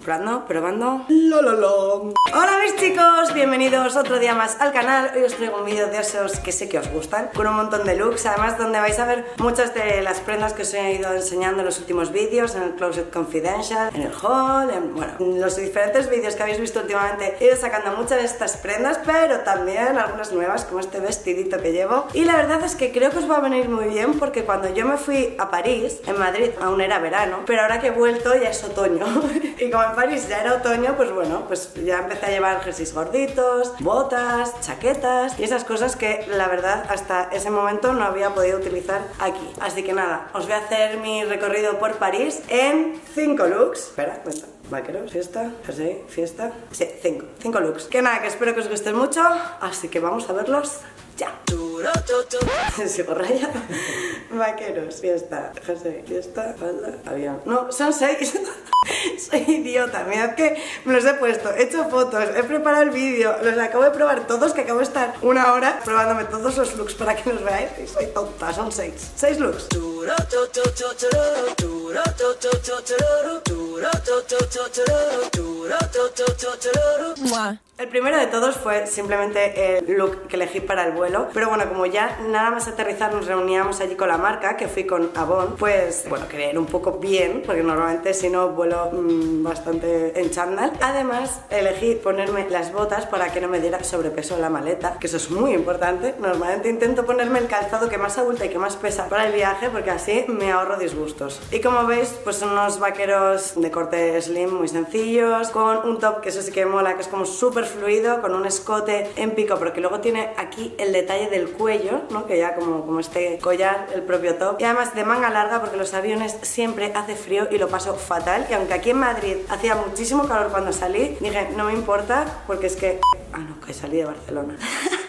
Probando. Hola mis chicos, bienvenidos otro día más al canal. Hoy os traigo un vídeo de esos que sé que os gustan, con un montón de looks, además donde vais a ver muchas de las prendas que os he ido enseñando en los últimos vídeos, en el Closet Confidential, en el haul, en los diferentes vídeos que habéis visto últimamente. He ido sacando muchas de estas prendas, pero también algunas nuevas, como este vestidito que llevo. Y la verdad es que creo que os va a venir muy bien, porque cuando yo me fui a París, en Madrid, aún era verano, pero ahora que he vuelto ya es otoño. Y como en París ya era otoño, pues bueno, pues ya empecé a llevar jerseys gorditos, botas, chaquetas y esas cosas que la verdad hasta ese momento no había podido utilizar aquí. Así que nada, os voy a hacer mi recorrido por París en 5 looks. Espera, cuenta. Vaqueros, fiesta, jersey, fiesta. Sí, 5 looks. Que nada, que espero que os gusten mucho, así que vamos a verlos ya. Sigo raya. Vaqueros, fiesta, jersey, fiesta, falda, avión. No, son 6. Soy idiota, mirad que me los he puesto, he hecho fotos, he preparado el vídeo, los acabo de probar todos, que acabo de estar una hora probándome todos los looks para que los veáis. Y soy tonta, son 6 looks. El primero de todos fue simplemente el look que elegí para el vuelo, pero bueno, como ya nada más aterrizar nos reuníamos allí con la marca, que fui con Avon, pues bueno, quería ir un poco bien, porque normalmente si no vuelo bastante en chándal. Además elegí ponerme las botas para que no me diera sobrepeso en la maleta, que eso es muy importante. Normalmente intento ponerme el calzado que más abulta y que más pesa para el viaje, porque así me ahorro disgustos. Y como veis, pues son unos vaqueros de corte slim muy sencillos, con un top que eso sí que mola, que es como súper fluido, con un escote en pico, pero que luego tiene aquí el detalle del cuello, ¿no? Que ya como este collar, el propio top. Y además de manga larga, porque los aviones siempre hace frío y lo paso fatal. Y aunque aquí en Madrid hacía muchísimo calor cuando salí, dije, no me importa, porque es que... Ah, no, que salí de Barcelona.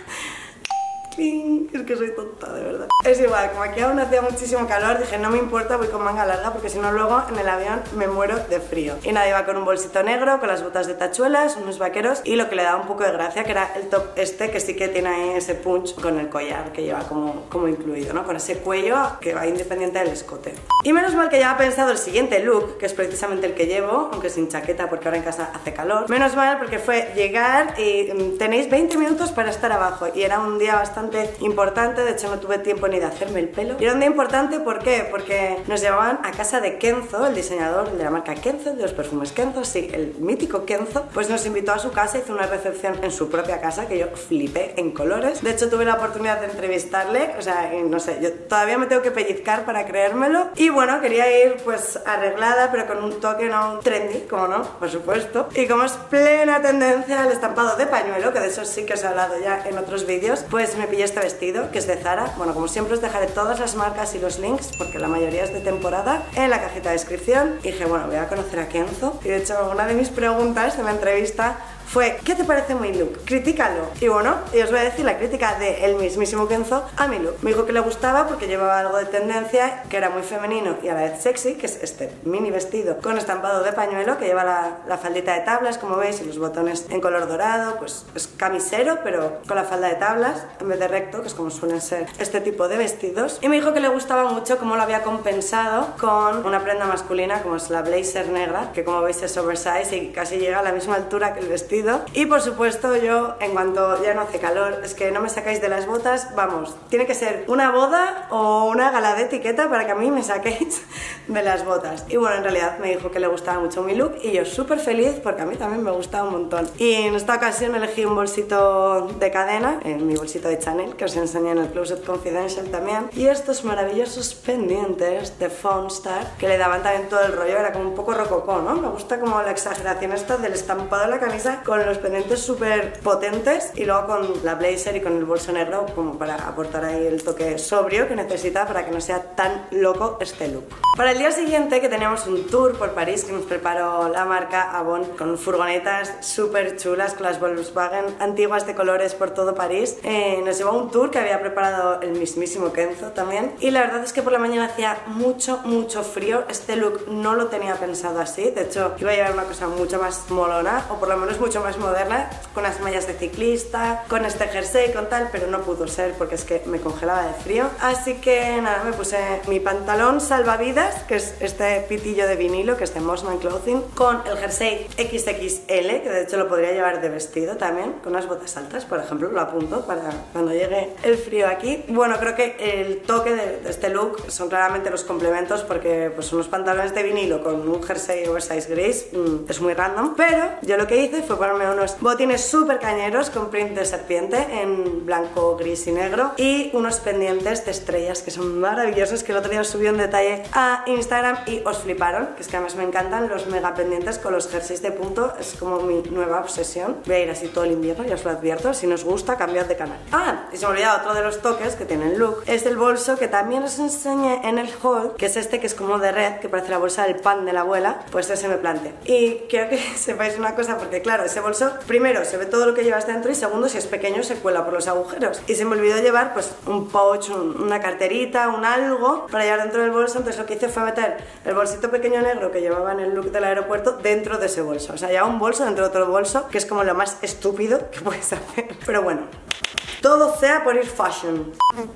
Es que soy tonta, de verdad. Es igual, como aquí aún hacía muchísimo calor, dije no me importa, voy con manga larga, porque si no luego en el avión me muero de frío. Y nada, iba con un bolsito negro, con las botas de tachuelas, unos vaqueros, y lo que le daba un poco de gracia, que era el top este, que sí que tiene ahí ese punch con el collar que lleva como incluido, ¿no? Con ese cuello que va independiente del escote. Y menos mal que ya ha pensado el siguiente look, que es precisamente el que llevo, aunque sin chaqueta porque ahora en casa hace calor. Menos mal, porque fue llegar y tenéis 20 minutos para estar abajo, y era un día bastante importante, de hecho no tuve tiempo ni de hacerme el pelo. Y era un día importante, ¿por qué? Porque nos llevaban a casa de Kenzo, el diseñador de la marca Kenzo, de los perfumes Kenzo, sí, el mítico Kenzo, pues nos invitó a su casa, hizo una recepción en su propia casa, que yo flipé en colores. De hecho tuve la oportunidad de entrevistarle, o sea, no sé, yo todavía me tengo que pellizcar para creérmelo. Y bueno, quería ir pues arreglada, pero con un toque no trendy, como no, por supuesto. Y como es plena tendencia el estampado de pañuelo, que de eso sí que os he hablado ya en otros vídeos, pues me pillé este vestido, que es de Zara. Bueno, como siempre os dejaré todas las marcas y los links, porque la mayoría es de temporada, en la cajita de descripción. Y dije, bueno, voy a conocer a Kenzo. Y de hecho, una de mis preguntas en la entrevista fue, ¿qué te parece mi look? Critícalo. Y bueno, y os voy a decir la crítica del mismísimo Kenzo a mi look. Me dijo que le gustaba porque llevaba algo de tendencia, que era muy femenino y a la vez sexy, que es este mini vestido con estampado de pañuelo, que lleva la faldita de tablas, como veis, y los botones en color dorado. Pues es camisero, pero con la falda de tablas en vez de recto, que es como suelen ser este tipo de vestidos. Y me dijo que le gustaba mucho cómo lo había compensado con una prenda masculina, como es la blazer negra, que como veis es oversize y casi llega a la misma altura que el vestido. Y por supuesto yo, en cuanto ya no hace calor, es que no me sacáis de las botas, vamos, tiene que ser una boda o una gala de etiqueta para que a mí me saquéis de las botas. Y bueno, en realidad me dijo que le gustaba mucho mi look y yo súper feliz, porque a mí también me gustaba un montón. Y en esta ocasión elegí un bolsito de cadena, mi bolsito de Chanel, que os enseñé en el Closet Confidential también, y estos maravillosos pendientes de Fawnstar, que le daban también todo el rollo, era como un poco rococó, ¿no? Me gusta como la exageración esta del estampado de la camisa, con los pendientes súper potentes, y luego con la blazer y con el bolso negro, como para aportar ahí el toque sobrio que necesita para que no sea tan loco este look. Para el día siguiente, que teníamos un tour por París que nos preparó la marca Avon, con furgonetas súper chulas, con las Volkswagen antiguas de colores por todo París, nos llevó a un tour que había preparado el mismísimo Kenzo también. Y la verdad es que por la mañana hacía mucho frío. Este look no lo tenía pensado así, de hecho iba a llevar una cosa mucho más molona, o por lo menos mucho mucho más moderna, con las mallas de ciclista, con este jersey, con tal, pero no pudo ser porque es que me congelaba de frío. Así que nada, me puse mi pantalón salvavidas, que es este pitillo de vinilo, que es de Mossman Clothing, con el jersey XXL, que de hecho lo podría llevar de vestido también, con unas botas altas, por ejemplo, lo apunto para cuando llegue el frío aquí. Bueno, creo que el toque de este look son claramente los complementos, porque pues unos pantalones de vinilo con un jersey oversize gris es muy random, pero yo lo que hice fue ponerme unos botines súper cañeros con print de serpiente en blanco, gris y negro, y unos pendientes de estrellas que son maravillosos, que el otro día os subí un detalle a Instagram y os fliparon, que es que además me encantan los mega pendientes con los jerseys de punto, es como mi nueva obsesión. Voy a ir así todo el invierno, ya os lo advierto, si nos gusta cambiad de canal. Ah, y se me olvidaba otro de los toques que tiene el look, es el bolso que también os enseñé en el haul, que es este que es como de red, que parece la bolsa del pan de la abuela, pues ese me planteé. Y quiero que sepáis una cosa, porque claro, ese bolso, primero se ve todo lo que llevas dentro, y segundo, si es pequeño se cuela por los agujeros, y se me olvidó llevar pues un pouch, una carterita, un algo para llevar dentro del bolso. Entonces lo que hice fue meter el bolsito pequeño negro que llevaba en el look del aeropuerto dentro de ese bolso, o sea, ya un bolso dentro de otro bolso, que es como lo más estúpido que puedes hacer, pero bueno, todo sea por ir fashion.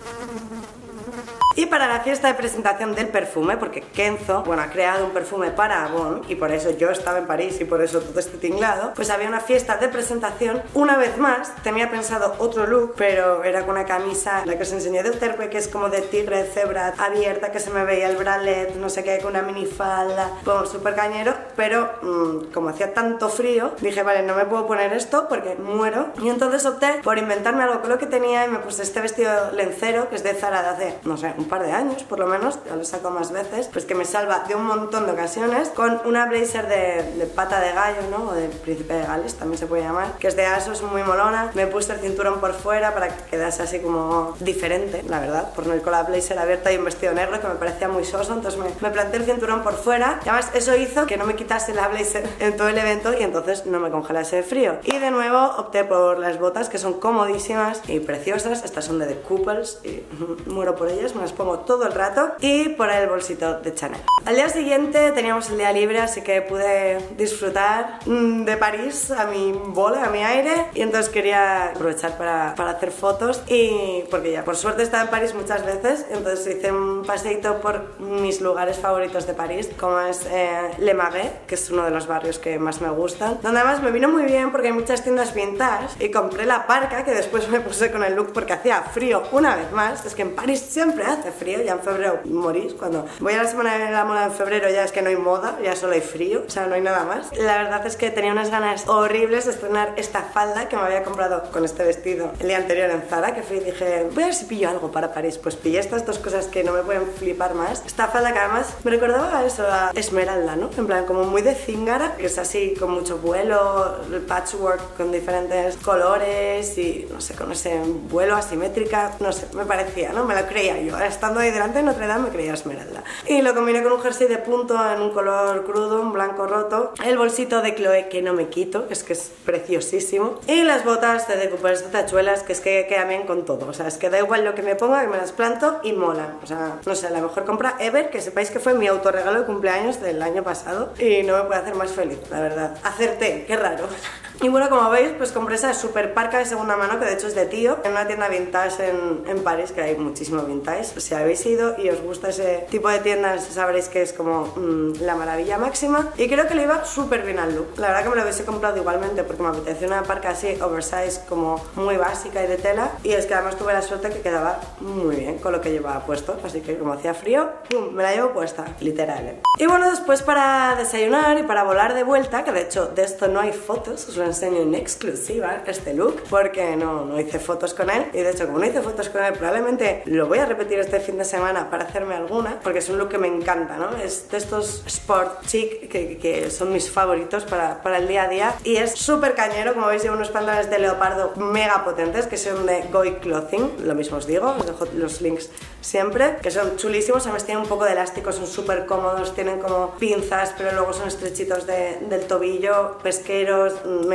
Y para la fiesta de presentación del perfume, porque Kenzo, bueno, ha creado un perfume para Avon, y por eso yo estaba en París y por eso todo este tinglado, pues había una fiesta de presentación. Una vez más, tenía pensado otro look, pero era con una camisa, la que os enseñé de Uterque, que es como de tigre, cebra, abierta, que se me veía el bralet, no sé qué, con una minifalda, bueno, súper cañero, pero como hacía tanto frío, dije, vale, no me puedo poner esto porque muero, y entonces opté por inventarme algo con lo que tenía y me puse este vestido lencero, que es de Zara de hace, no sé, un par de años por lo menos, ya lo saco más veces, pues que me salva de un montón de ocasiones, con una blazer de pata de gallo, ¿no? O de príncipe de Gales también se puede llamar, que es de Asos, muy molona. Me puse el cinturón por fuera para que quedase así como diferente, la verdad, por no ir con la blazer abierta y un vestido negro que me parecía muy soso, entonces me planté el cinturón por fuera, y además eso hizo que no me quitase la blazer en todo el evento y entonces no me congelase de frío. Y de nuevo opté por las botas, que son comodísimas y preciosas. Estas son de The Couples y muero por ellas, me las pongo todo el rato, y por el bolsito de Chanel. Al día siguiente teníamos el día libre, así que pude disfrutar de París a mi bola, a mi aire, y entonces quería aprovechar para hacer fotos, y porque ya por suerte estaba en París muchas veces, entonces hice un paseíto por mis lugares favoritos de París, como es Le Marais, que es uno de los barrios que más me gustan, donde además me vino muy bien porque hay muchas tiendas vintage, y compré la parca que después me puse con el look porque hacía frío una vez más. Es que en París siempre hace frío, ya en febrero morís. Cuando voy a la semana de la moda en febrero ya es que no hay moda, ya solo hay frío, o sea, no hay nada más. La verdad es que tenía unas ganas horribles de estrenar esta falda que me había comprado con este vestido el día anterior en Zara, que fui y dije, voy a ver si pillo algo para París. Pues pillé estas dos cosas que no me pueden flipar más. Esta falda que además me recordaba a eso, a Esmeralda, ¿no? En plan, como muy de zingara, que es así con mucho vuelo, el patchwork con diferentes colores y no sé, con ese vuelo asimétrica, no sé, me parecía, ¿no? Me lo creía yo, estando ahí delante de Notre Dame me creía Esmeralda. Y lo combiné con un jersey de punto en un color crudo, un blanco roto, el bolsito de Chloé que no me quito, es que es preciosísimo, y las botas de The Couples de tachuelas, que es que quedan bien con todo, o sea, es que da igual lo que me ponga, que me las planto y molan, o sea, no sé, la mejor compra ever, que sepáis que fue mi autorregalo de cumpleaños del año pasado y no me puede hacer más feliz, la verdad. Acerté, qué raro. Y bueno, como veis, pues compré esa super parca de segunda mano, que de hecho es de Tío, en una tienda vintage en París, que hay muchísimo vintage. Si habéis ido y os gusta ese tipo de tiendas, sabréis que es como la maravilla máxima. Y creo que le iba súper bien al look. La verdad que me lo hubiese comprado igualmente, porque me apetecía una parca así, oversize, como muy básica y de tela. Y es que además tuve la suerte que quedaba muy bien con lo que llevaba puesto. Así que como hacía frío, ¡pum!, me la llevo puesta, literal, ¿eh? Y bueno, después para desayunar y para volar de vuelta, que de hecho de esto no hay fotos, os lo enseño en exclusiva este look, porque no hice fotos con él, y de hecho como no hice fotos con él probablemente lo voy a repetir este fin de semana para hacerme alguna, porque es un look que me encanta, ¿no? Es de estos sport chic que son mis favoritos para el día a día, y es súper cañero. Como veis, llevo unos pantalones de leopardo mega potentes que son de Goy Clothing, lo mismo os digo, os dejo los links siempre, que son chulísimos. Además tienen un poco de elástico, son súper cómodos, tienen como pinzas pero luego son estrechitos del tobillo, pesqueros, me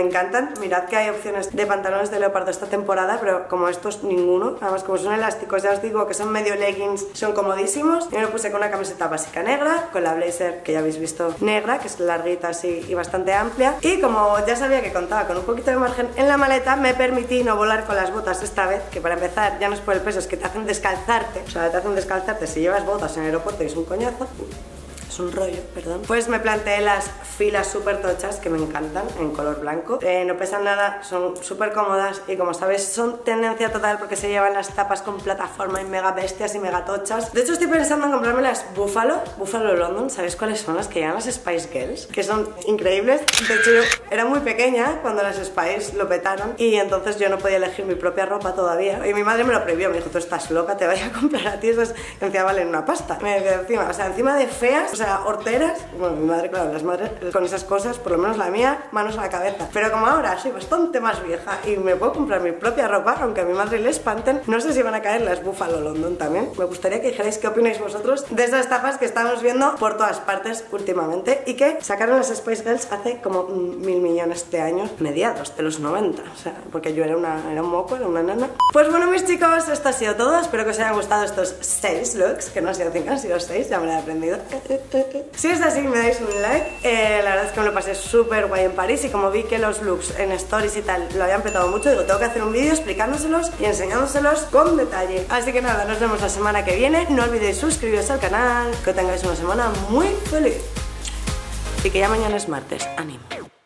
encantan. Mirad que hay opciones de pantalones de leopardo esta temporada, pero como estos ninguno. Además, como son elásticos, ya os digo que son medio leggings, son comodísimos. Yo me lo puse con una camiseta básica negra, con la blazer que ya habéis visto negra, que es larguita así y bastante amplia. Y como ya sabía que contaba con un poquito de margen en la maleta, me permití no volar con las botas esta vez, que para empezar ya no es por el peso, es que te hacen descalzarte. O sea, te hacen descalzarte si llevas botas en el aeropuerto y es un coñazo. Es un rollo, perdón. Pues me planteé las filas súper tochas que me encantan, en color blanco. No pesan nada, son súper cómodas y como sabéis son tendencia total porque se llevan las tapas con plataforma y mega bestias y mega tochas. De hecho estoy pensando en comprarme las Buffalo London. ¿Sabéis cuáles son? Las que llevan las Spice Girls, que son increíbles. De hecho yo era muy pequeña cuando las Spice lo petaron y entonces yo no podía elegir mi propia ropa todavía. Y mi madre me lo prohibió, me dijo, tú estás loca, te vaya a comprar a ti, esas encima valen una pasta. Me decía encima, o sea, encima de feas, o sea, horteras. Bueno, mi madre, claro, las madres con esas cosas, por lo menos la mía, manos a la cabeza. Pero como ahora soy bastante más vieja y me puedo comprar mi propia ropa, aunque a mi madre le espanten, no sé si van a caer las Buffalo London también. Me gustaría que dijerais qué opináis vosotros de esas tapas que estamos viendo por todas partes últimamente y que sacaron las Spice Girls hace como 1000 millones de años, mediados de los 90. O sea, porque yo era un moco, era una nana. Pues bueno, mis chicos, esto ha sido todo. Espero que os hayan gustado estos 6 looks, que no han sido 5, han sido 6, ya me lo he aprendido. Si es así, me dais un like. La verdad es que me lo pasé súper guay en París y como vi que los looks en stories y tal lo habían petado mucho, digo, tengo que hacer un vídeo explicándoselos y enseñándoselos con detalle. Así que nada, nos vemos la semana que viene. No olvidéis suscribiros al canal, que tengáis una semana muy feliz y que ya mañana es martes. ¡Ánimo!